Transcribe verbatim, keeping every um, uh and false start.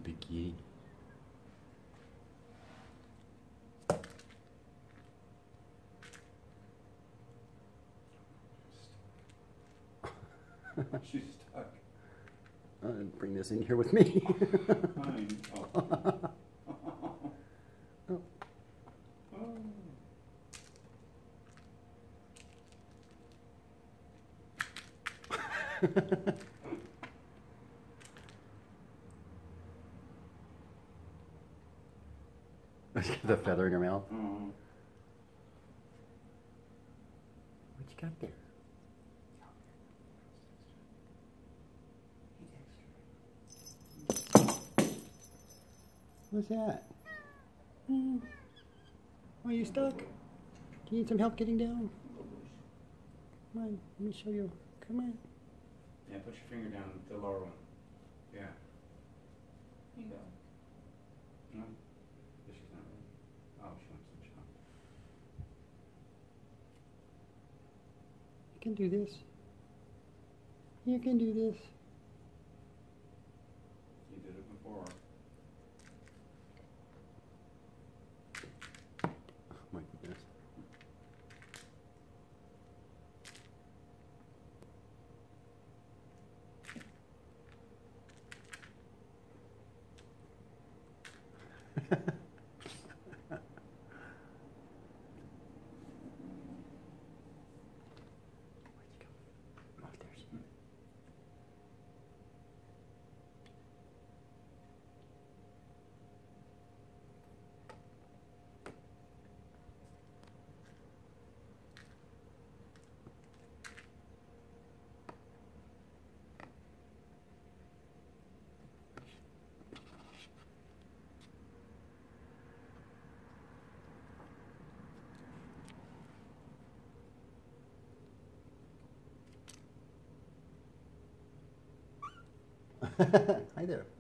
big kitty. She's stuck. Uh, bring this in here with me. Fine. Oh. Oh. She's got the feather in her mouth. Mm. What you got there? What's that? Hmm. Are you stuck? Do you need some help getting down? Come on, let me show you. Come on. Yeah, put your finger down the lower one. Yeah. Here you go. No? But she's not ready. Oh, she wants some shot. You can do this. You can do this. You did it before. Oh my goodness. Hi there.